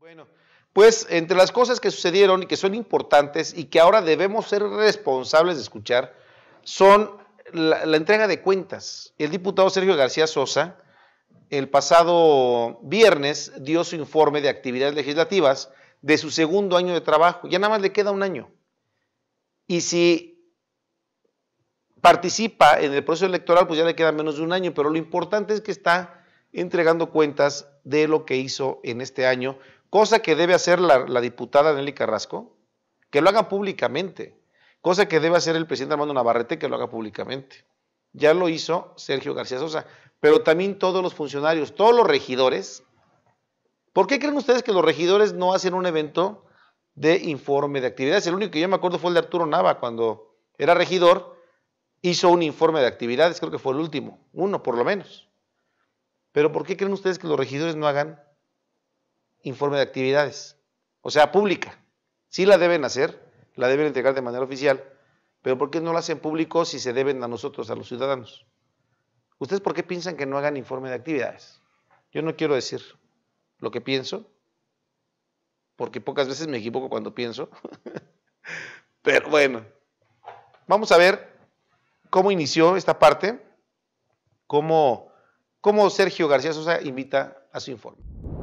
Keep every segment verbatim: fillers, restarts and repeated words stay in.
Bueno, pues entre las cosas que sucedieron y que son importantes y que ahora debemos ser responsables de escuchar, son la, la entrega de cuentas. El diputado Sergio García Sosa, el pasado viernes, dio su informe de actividades legislativas de su segundo año de trabajo. Ya nada más le queda un año. Y si participa en el proceso electoral, pues ya le queda menos de un año, pero lo importante es que está entregando cuentas de lo que hizo en este año, cosa que debe hacer la, la diputada Nelly Carrasco, que lo haga públicamente, cosa que debe hacer el presidente Armando Navarrete, que lo haga públicamente. Ya lo hizo Sergio García Sosa, pero también todos los funcionarios, todos los regidores. ¿Por qué creen ustedes que los regidores no hacen un evento de informe de actividades? El único que yo me acuerdo fue el de Arturo Nava, cuando era regidor, hizo un informe de actividades, creo que fue el último, uno por lo menos. Pero ¿por qué creen ustedes que los regidores no hagan informe de actividades? O sea, pública. Sí la deben hacer, la deben entregar de manera oficial, pero ¿por qué no la hacen público si se deben a nosotros, a los ciudadanos? ¿Ustedes por qué piensan que no hagan informe de actividades? Yo no quiero decir lo que pienso, porque pocas veces me equivoco cuando pienso, pero bueno, vamos a ver cómo inició esta parte, cómo, cómo Sergio García Sosa invita a su informe.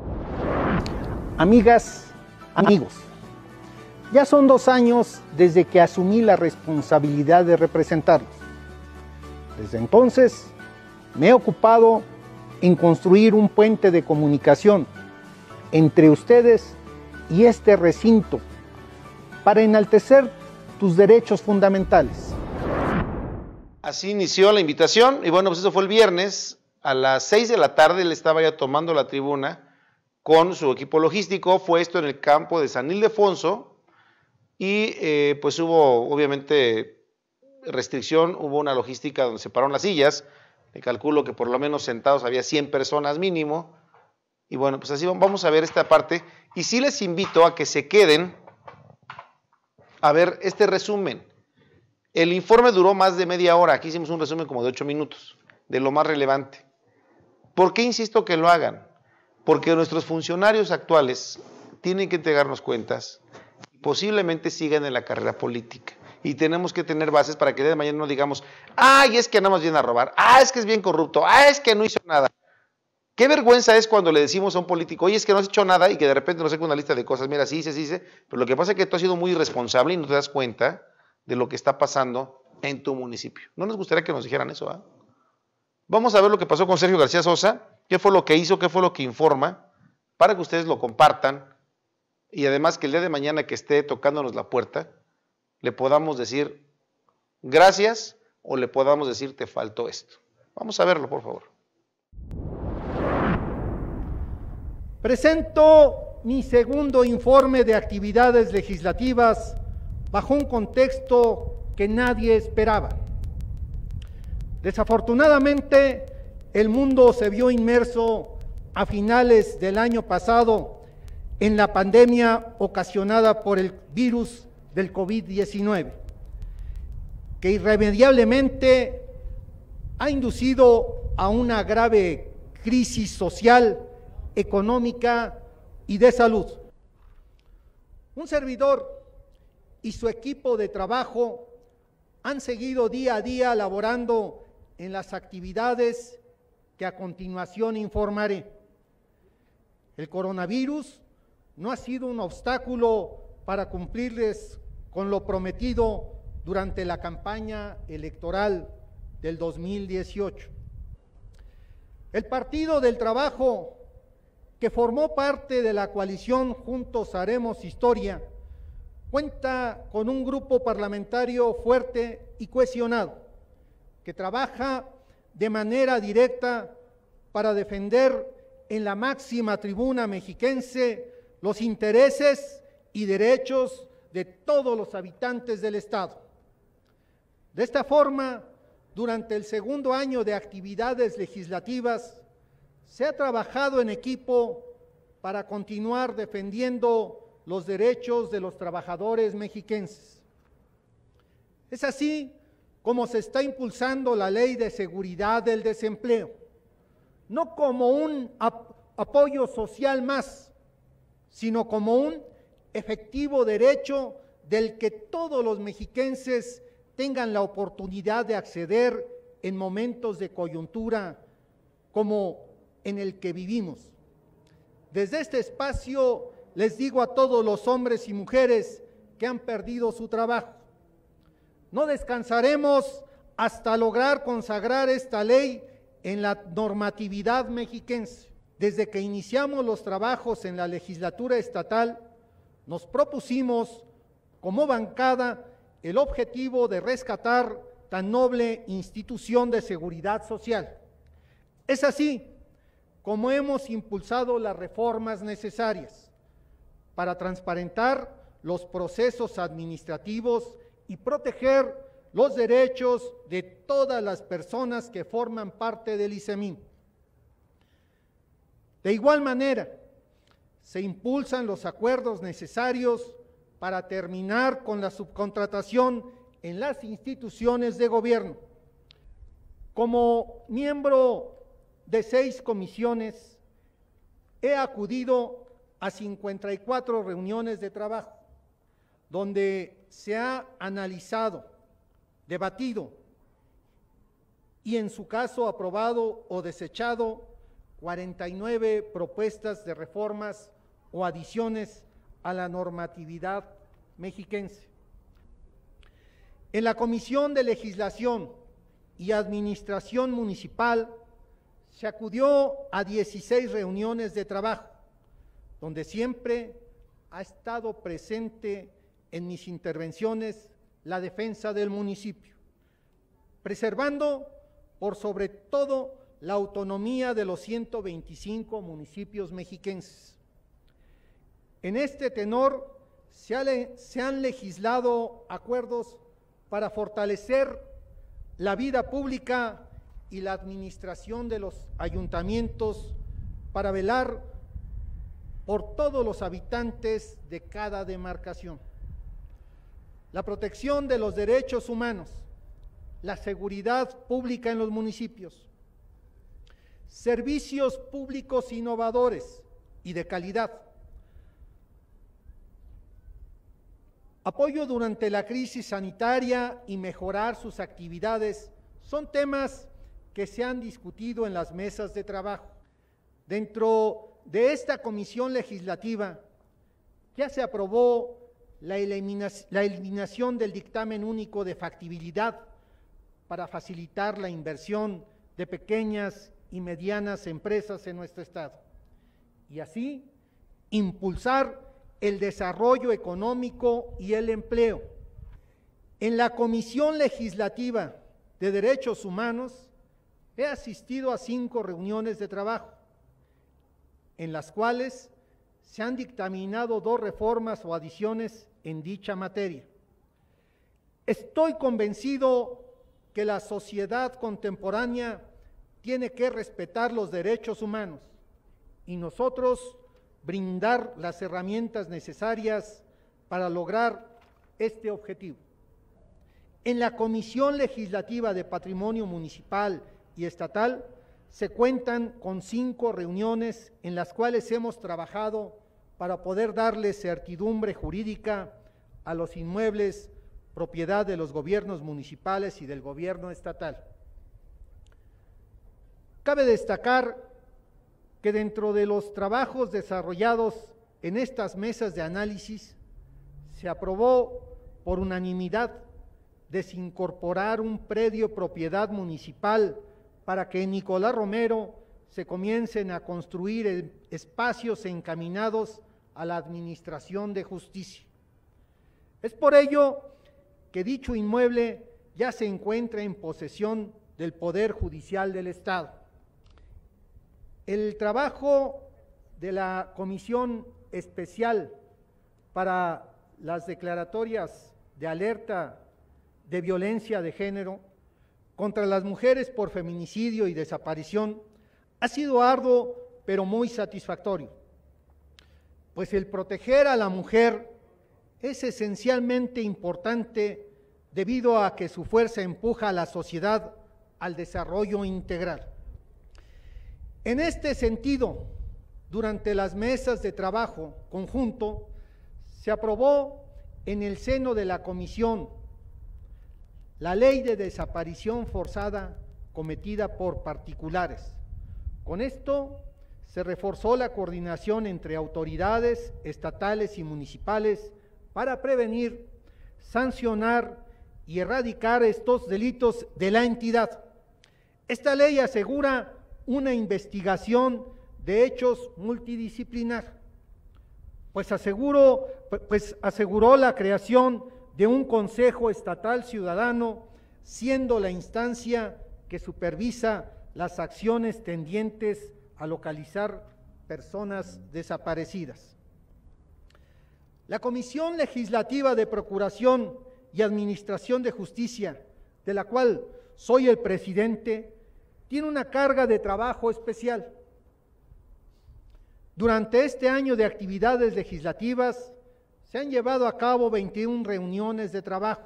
Amigas, amigos, ya son dos años desde que asumí la responsabilidad de representarlos. Desde entonces me he ocupado en construir un puente de comunicación entre ustedes y este recinto para enaltecer tus derechos fundamentales. Así inició la invitación y bueno, pues eso fue el viernes a las seis de la tarde. Él estaba ya tomando la tribuna con su equipo logístico. Fue esto en el campo de San Ildefonso y eh, pues hubo obviamente restricción, hubo una logística donde se pararon las sillas. Me calculo que por lo menos sentados había cien personas mínimo. Y bueno, pues así vamos a ver esta parte. Y sí les invito a que se queden a ver este resumen. El informe duró más de media hora. Aquí hicimos un resumen como de ocho minutos, de lo más relevante. ¿Por qué insisto que lo hagan? Porque nuestros funcionarios actuales tienen que entregarnos cuentas y posiblemente sigan en la carrera política. Y tenemos que tener bases para que el día de mañana no digamos, ay, es que nada más viene a robar, ah, es que es bien corrupto, ah, es que no hizo nada. Qué vergüenza es cuando le decimos a un político, oye, es que no has hecho nada y que de repente nos saca una lista de cosas, mira, sí hice, sí hice, pero lo que pasa es que tú has sido muy irresponsable y no te das cuenta de lo que está pasando en tu municipio. ¿No nos gustaría que nos dijeran eso? ¿eh? Vamos a ver lo que pasó con Sergio García Sosa, qué fue lo que hizo, qué fue lo que informa, para que ustedes lo compartan y además que el día de mañana que esté tocándonos la puerta, le podamos decir gracias o le podamos decir te faltó esto. Vamos a verlo, por favor. Presento mi segundo informe de actividades legislativas bajo un contexto que nadie esperaba. Desafortunadamente, el mundo se vio inmerso a finales del año pasado en la pandemia ocasionada por el virus del COVID diecinueve, que irremediablemente ha inducido a una grave crisis social, económica y de salud. Un servidor y su equipo de trabajo han seguido día a día laborando en las actividades que a continuación informaré. El coronavirus no ha sido un obstáculo para cumplirles con lo prometido durante la campaña electoral del dos mil dieciocho. El Partido del Trabajo, que formó parte de la coalición Juntos Haremos Historia, cuenta con un grupo parlamentario fuerte y cohesionado, que trabaja de manera directa para defender en la máxima tribuna mexiquense los intereses y derechos de todos los habitantes del Estado. De esta forma, durante el segundo año de actividades legislativas, se ha trabajado en equipo para continuar defendiendo los derechos de los trabajadores mexiquenses. Es así como se está impulsando la Ley de Seguridad del Desempleo, no como un ap- apoyo social más, sino como un efectivo derecho del que todos los mexiquenses tengan la oportunidad de acceder en momentos de coyuntura como en el que vivimos. Desde este espacio les digo a todos los hombres y mujeres que han perdido su trabajo: no descansaremos hasta lograr consagrar esta ley en la normatividad mexiquense. Desde que iniciamos los trabajos en la legislatura estatal, nos propusimos como bancada el objetivo de rescatar tan noble institución de seguridad social. Es así como hemos impulsado las reformas necesarias para transparentar los procesos administrativos y proteger los derechos de todas las personas que forman parte del ICEMIN. De igual manera, se impulsan los acuerdos necesarios para terminar con la subcontratación en las instituciones de gobierno. Como miembro de seis comisiones, he acudido a cincuenta y cuatro reuniones de trabajo, donde se ha analizado, debatido y en su caso aprobado o desechado cuarenta y nueve propuestas de reformas o adiciones a la normatividad mexiquense. En la Comisión de Legislación y Administración Municipal se acudió a dieciséis reuniones de trabajo, donde siempre ha estado presente en mis intervenciones la defensa del municipio, preservando por sobre todo la autonomía de los ciento veinticinco municipios mexiquenses. En este tenor se, ha, se han legislado acuerdos para fortalecer la vida pública y la administración de los ayuntamientos, para velar por todos los habitantes de cada demarcación. La protección de los derechos humanos, la seguridad pública en los municipios, servicios públicos innovadores y de calidad, apoyo durante la crisis sanitaria y mejorar sus actividades son temas que se han discutido en las mesas de trabajo. Dentro de esta comisión legislativa ya se aprobó la eliminación, la eliminación del dictamen único de factibilidad para facilitar la inversión de pequeñas y medianas empresas en nuestro estado y así impulsar el desarrollo económico y el empleo. En la Comisión Legislativa de Derechos Humanos he asistido a cinco reuniones de trabajo, en las cuales se han dictaminado dos reformas o adiciones en dicha materia. Estoy convencido que la sociedad contemporánea tiene que respetar los derechos humanos y nosotros brindar las herramientas necesarias para lograr este objetivo. En la Comisión Legislativa de Patrimonio Municipal y Estatal se cuentan con cinco reuniones en las cuales hemos trabajado para poder darle certidumbre jurídica a los inmuebles propiedad de los gobiernos municipales y del gobierno estatal. Cabe destacar que dentro de los trabajos desarrollados en estas mesas de análisis se aprobó por unanimidad desincorporar un predio propiedad municipal para que en Nicolás Romero se comiencen a construir espacios encaminados a la administración de justicia. Es por ello que dicho inmueble ya se encuentra en posesión del Poder Judicial del Estado. El trabajo de la Comisión Especial para las declaratorias de alerta de violencia de género contra las mujeres por feminicidio y desaparición ha sido arduo, pero muy satisfactorio, pues el proteger a la mujer es esencialmente importante debido a que su fuerza empuja a la sociedad al desarrollo integral. En este sentido, durante las mesas de trabajo conjunto, se aprobó en el seno de la comisión la ley de desaparición forzada cometida por particulares. Con esto se reforzó la coordinación entre autoridades estatales y municipales para prevenir, sancionar y erradicar estos delitos de la entidad. Esta ley asegura una investigación de hechos multidisciplinar, pues aseguró, pues aseguró la creación de un Consejo Estatal Ciudadano, siendo la instancia que supervisa las acciones tendientes a localizar personas desaparecidas. La Comisión Legislativa de Procuración y Administración de Justicia, de la cual soy el presidente, tiene una carga de trabajo especial. Durante este año de actividades legislativas se han llevado a cabo veintiuna reuniones de trabajo.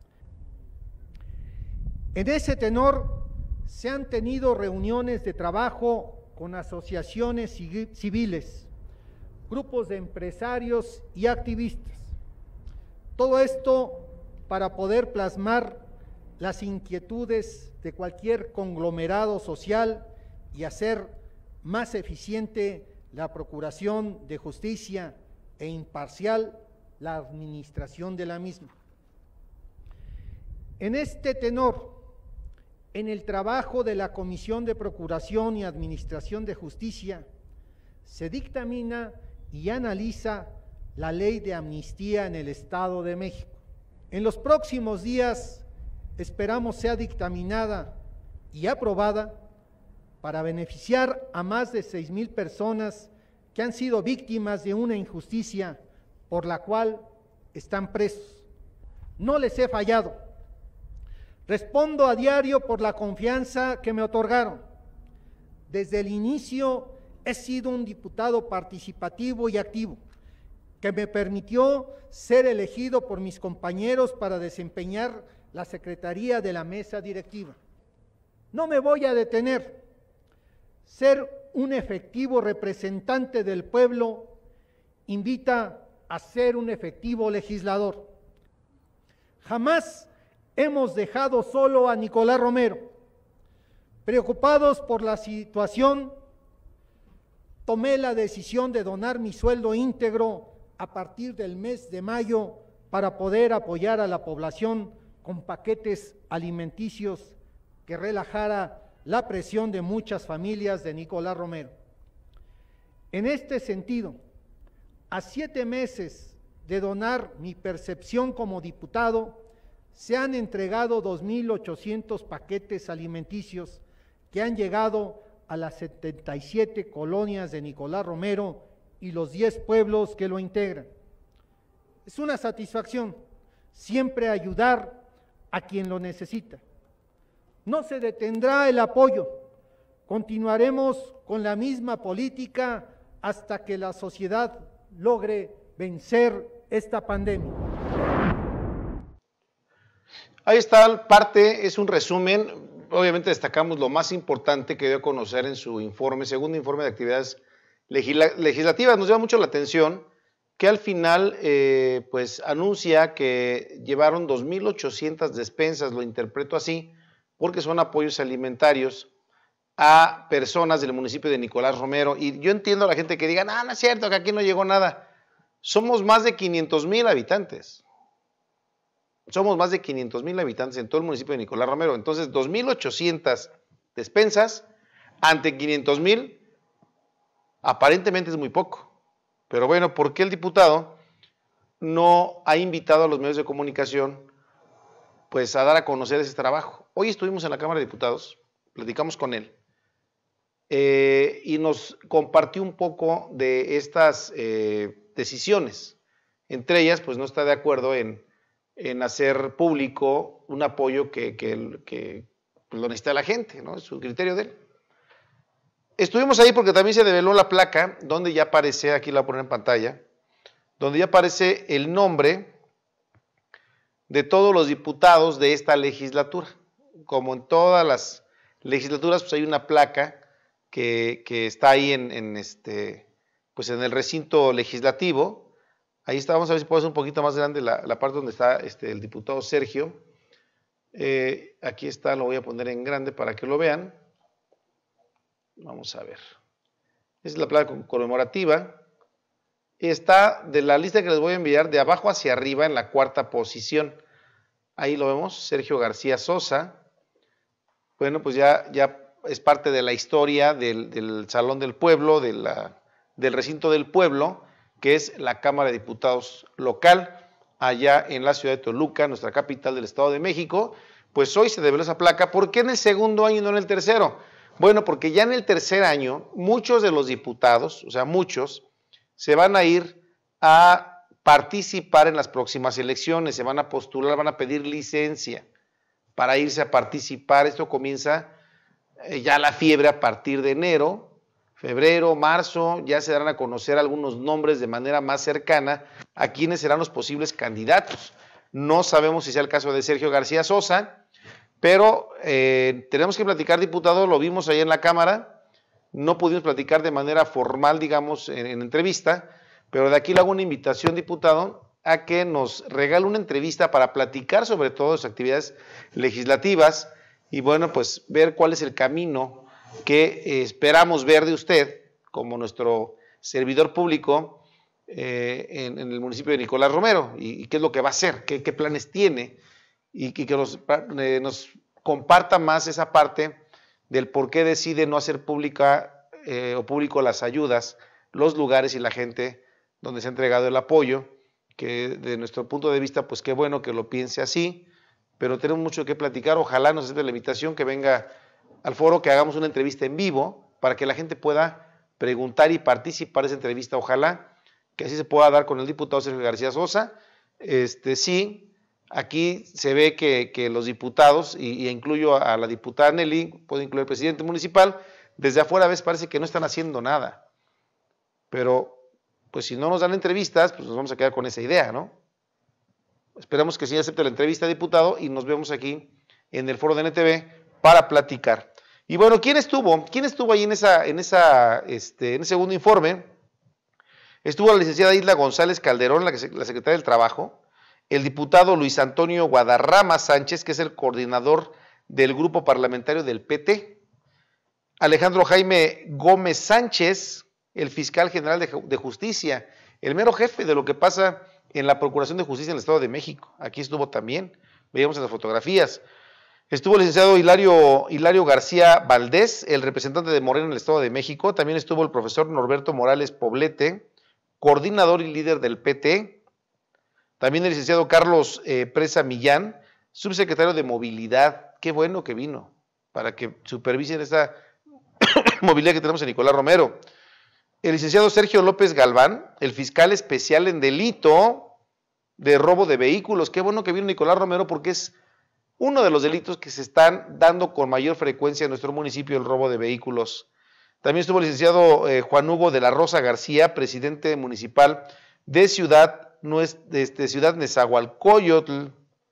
En ese tenor se han tenido reuniones de trabajo con asociaciones civiles, grupos de empresarios y activistas. Todo esto para poder plasmar las inquietudes de cualquier conglomerado social y hacer más eficiente la procuración de justicia e imparcial la administración de la misma. En este tenor, en el trabajo de la Comisión de Procuración y Administración de Justicia, se dictamina y analiza la ley de amnistía en el Estado de México. En los próximos días esperamos sea dictaminada y aprobada para beneficiar a más de seis mil personas que han sido víctimas de una injusticia por la cual están presos. No les he fallado. Respondo a diario por la confianza que me otorgaron. Desde el inicio he sido un diputado participativo y activo, que me permitió ser elegido por mis compañeros para desempeñar la secretaría de la mesa directiva. No me voy a detener. Ser un efectivo representante del pueblo invita a ser un efectivo legislador. Jamás hemos dejado solo a Nicolás Romero. Preocupados por la situación, tomé la decisión de donar mi sueldo íntegro a partir del mes de mayo para poder apoyar a la población con paquetes alimenticios que relajara la presión de muchas familias de Nicolás Romero. En este sentido, a siete meses de donar mi percepción como diputado, se han entregado dos mil ochocientos paquetes alimenticios que han llegado a las setenta y siete colonias de Nicolás Romero y los diez pueblos que lo integran. Es una satisfacción siempre ayudar a quien lo necesita. No se detendrá el apoyo, continuaremos con la misma política hasta que la sociedad logre vencer esta pandemia. Ahí está parte, es un resumen, obviamente destacamos lo más importante que dio a conocer en su informe, segundo informe de actividades legisla legislativas. Nos llama mucho la atención que al final eh, pues anuncia que llevaron dos mil ochocientas despensas, lo interpreto así, porque son apoyos alimentarios a personas del municipio de Nicolás Romero. Y yo entiendo a la gente que diga, no, no es cierto, que aquí no llegó nada. Somos más de quinientos mil habitantes. Somos más de quinientos mil habitantes en todo el municipio de Nicolás Romero. Entonces, dos mil ochocientas despensas ante quinientos mil, aparentemente es muy poco. Pero bueno, ¿por qué el diputado no ha invitado a los medios de comunicación pues a dar a conocer ese trabajo? Hoy estuvimos en la Cámara de Diputados, platicamos con él eh, y nos compartió un poco de estas eh, decisiones. Entre ellas, pues no está de acuerdo en, en hacer público un apoyo que, que, que pues, lo necesita la gente, ¿no? Es su criterio de él. Estuvimos ahí porque también se develó la placa, donde ya aparece, aquí la voy a poner en pantalla, donde ya aparece el nombre de todos los diputados de esta legislatura. Como en todas las legislaturas, pues hay una placa que, que está ahí en, en, este, pues en el recinto legislativo. Ahí está, vamos a ver si puedo hacer un poquito más grande la, la parte donde está este, el diputado Sergio. Eh, aquí está, lo voy a poner en grande para que lo vean. Vamos a ver. Esa es la placa conmemorativa. Está de la lista que les voy a enviar de abajo hacia arriba en la cuarta posición. Ahí lo vemos, Sergio García Sosa. Bueno, pues ya, ya es parte de la historia del, del Salón del Pueblo, de la, del recinto del pueblo, que es la Cámara de Diputados local, allá en la ciudad de Toluca, nuestra capital del Estado de México. Pues hoy se develó esa placa. ¿Por qué en el segundo año y no en el tercero? Bueno, porque ya en el tercer año, muchos de los diputados, o sea, muchos, se van a ir a participar en las próximas elecciones, se van a postular, van a pedir licencia para irse a participar. Esto comienza eh, ya la fiebre a partir de enero, febrero, marzo, ya se darán a conocer algunos nombres de manera más cercana a quienes serán los posibles candidatos. No sabemos si sea el caso de Sergio García Sosa, pero eh, tenemos que platicar, diputado, lo vimos ahí en la Cámara, no pudimos platicar de manera formal, digamos, en, en entrevista, pero de aquí le hago una invitación, diputado, a que nos regale una entrevista para platicar sobre todo sus actividades legislativas y, bueno, pues ver cuál es el camino que eh, esperamos ver de usted como nuestro servidor público eh, en, en el municipio de Nicolás Romero y, y qué es lo que va a hacer, qué, qué planes tiene y, y que nos, eh, nos comparta más esa parte del por qué decide no hacer pública eh, o público las ayudas, los lugares y la gente donde se ha entregado el apoyo, que de nuestro punto de vista, pues qué bueno que lo piense así, pero tenemos mucho que platicar. Ojalá nos acepte la invitación, que venga al foro, que hagamos una entrevista en vivo para que la gente pueda preguntar y participar en esa entrevista. Ojalá que así se pueda dar con el diputado Sergio García Sosa. Este, sí, aquí se ve que, que los diputados, y, y incluyo a la diputada Nelly, puedo incluir al presidente municipal, desde afuera a veces parece que no están haciendo nada. Pero, pues si no nos dan entrevistas, pues nos vamos a quedar con esa idea, ¿no? Esperamos que sí acepte la entrevista, diputado, y nos vemos aquí en el foro de N T V para platicar. Y bueno, ¿quién estuvo? ¿Quién estuvo ahí en, esa, en, esa, este, en ese segundo informe? Estuvo la licenciada Isla González Calderón, la, la secretaria del Trabajo, el diputado Luis Antonio Guadarrama Sánchez, que es el coordinador del grupo parlamentario del P T, Alejandro Jaime Gómez Sánchez, el fiscal general de, de Justicia, el mero jefe de lo que pasa en la Procuración de Justicia en el Estado de México. Aquí estuvo también, veíamos en las fotografías. Estuvo el licenciado Hilario, Hilario García Valdés, el representante de Morena en el Estado de México. También estuvo el profesor Norberto Morales Poblete, coordinador y líder del P T. También el licenciado Carlos eh, Presa Millán, subsecretario de Movilidad. Qué bueno que vino para que supervisen esta movilidad que tenemos en Nicolás Romero. El licenciado Sergio López Galván, el fiscal especial en delito de robo de vehículos. Qué bueno que vino Nicolás Romero porque es uno de los delitos que se están dando con mayor frecuencia en nuestro municipio, el robo de vehículos. También estuvo el licenciado eh, Juan Hugo de la Rosa García, presidente municipal de Ciudad, de este, Ciudad Nezahualcóyotl.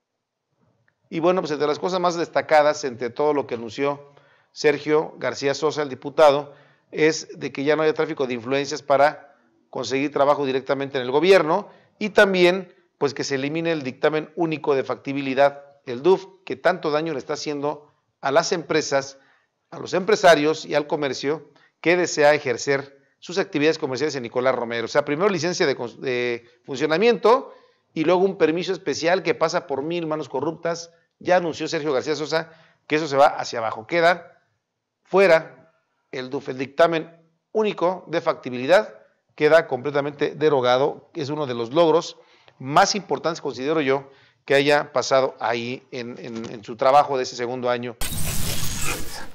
Y bueno, pues entre las cosas más destacadas, entre todo lo que anunció Sergio García Sosa, el diputado, es de que ya no haya tráfico de influencias para conseguir trabajo directamente en el gobierno y también pues que se elimine el dictamen único de factibilidad, el D U F, que tanto daño le está haciendo a las empresas, a los empresarios y al comercio que desea ejercer sus actividades comerciales en Nicolás Romero. O sea, primero licencia de, de funcionamiento y luego un permiso especial que pasa por mil manos corruptas. Ya anunció Sergio García Sosa que eso se va hacia abajo. Queda fuera el D U F, el dictamen único de factibilidad, queda completamente derogado. Es uno de los logros más importantes, considero yo, que haya pasado ahí en, en, en su trabajo de ese segundo año.